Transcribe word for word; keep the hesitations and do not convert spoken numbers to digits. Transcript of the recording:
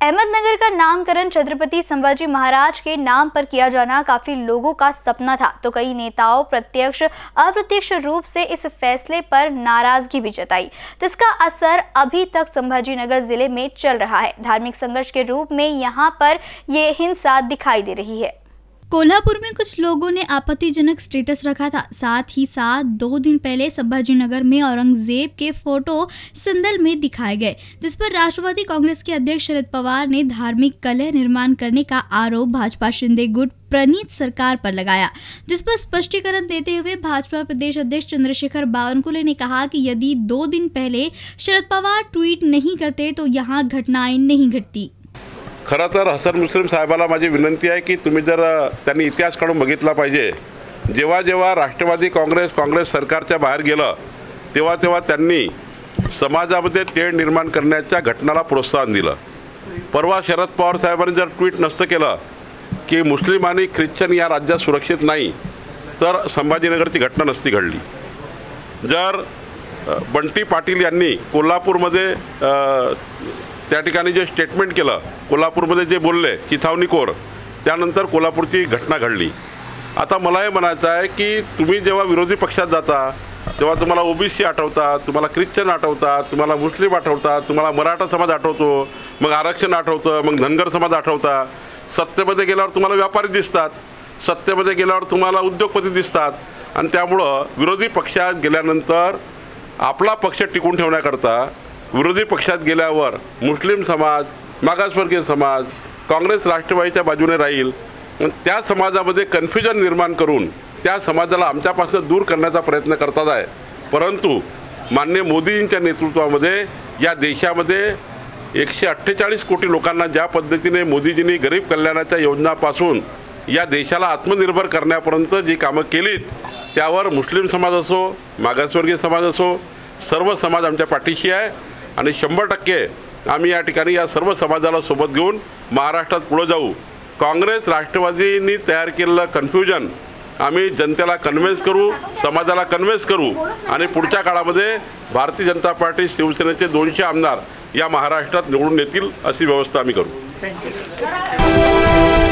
अहमदनगर का नामकरण छत्रपति संभाजी महाराज के नाम पर किया जाना काफी लोगों का सपना था, तो कई नेताओं प्रत्यक्ष अप्रत्यक्ष रूप से इस फैसले पर नाराजगी भी जताई, जिसका असर अभी तक संभाजी नगर जिले में चल रहा है। धार्मिक संघर्ष के रूप में यहां पर ये हिंसा दिखाई दे रही है। कोल्हापुर में कुछ लोगों ने आपत्तिजनक स्टेटस रखा था। साथ ही साथ दो दिन पहले संभाजी नगर में औरंगजेब के फोटो संदल में दिखाए गए, जिस पर राष्ट्रवादी कांग्रेस के अध्यक्ष शरद पवार ने धार्मिक कलह निर्माण करने का आरोप भाजपा शिंदे गुट प्रणीत सरकार पर लगाया, जिस पर स्पष्टीकरण देते हुए भाजपा प्रदेश अध्यक्ष चंद्रशेखर बावनकुले ने कहा कि यदि दो दिन पहले शरद पवार ट्वीट नहीं करते तो यहाँ घटनाएं नहीं घटती। खरं तर हसन मुश्रीफ साहेबाला माझी विनंती आहे की तुम्ही जर त्यांनी इतिहास काढून बघितला पाहिजे। जेव्हा जेव्हा राष्ट्रवादी काँग्रेस काँग्रेस सरकारच्या बाहेर गेलं तेव्हा तेव्हा त्यांनी समाजामध्ये तेढ निर्माण करण्याच्या घटनाला प्रोत्साहन दिलं। परवा शरद पवार साहेबांनी जर ट्विट नसतं केलं की मुस्लिम आणि ख्रिश्चन या राज्यात सुरक्षित नाही तर संभाजीनगरची घटना नसती घडली। जर बंटी पाटील यांनी कोल्हापूरमध्ये त्या ठिकाणी जे स्टेटमेंट केलं, कोल्हापूरमध्ये जे बोलले चिथावणीखोर, त्यानंतर कोल्हापूरची घटना घडली। आता मला हे म्हणायचं आहे की तुम्ही जेव्हा विरोधी पक्षात जाता तेव्हा तुम्हाला ओबीसी आठवतात, तुम्हाला ख्रिश्चन आठवतात, तुम्हाला मुस्लिम आठवतात, तुम्हाला मराठा समाज आठवतो, मग आरक्षण आठवतं, मग धनगर समाज आठवतात। सत्तेमध्ये गेल्यावर तुम्हाला व्यापारी दिसतात, सत्तेमध्ये गेल्यावर तुम्हाला उद्योगपती दिसतात, आणि त्यामुळं विरोधी पक्षात गेल्यानंतर आपला पक्ष टिकून ठेवण्याकरता विरोधी पक्षात गेल्यावर मुस्लिम समाज, मागासवर्गीय समाज, काँग्रेस राष्ट्रवादीच्या बाजूने राहील, त्या समाजामध्ये कन्फ्युजन निर्माण करून त्या समाजाला आमच्यापासून दूर करण्याचा प्रयत्न करतात आहे। परंतु माननीय मोदींच्या नेतृत्वामध्ये या देशामध्ये एकशे अठ्ठेचाळीस कोटी लोकांना ज्या पद्धतीने मोदीजींनी गरीब कल्याणाच्या योजनापासून या देशाला आत्मनिर्भर करण्यापर्यंत जी कामं केलीत त्यावर मुस्लिम समाज असो, मागासवर्गीय समाज असो, सर्व समाज आमच्या पाठीशी आहे आणि शंभर टक्के आम्ही या ठिकाणी या सर्व समाजाला सोबत घेऊन महाराष्ट्रात पुढे जाऊ। काँग्रेस राष्ट्रवादींनी तयार केलेलं कन्फ्युजन आम्ही जनतेला कन्व्हिन्स करू, समाजाला कन्व्हिन्स करू आणि पुढच्या काळामध्ये भारतीय जनता पार्टी शिवसेनेचे दोनशे आमदार या महाराष्ट्रात निवडून येतील अशी व्यवस्था आम्ही करू।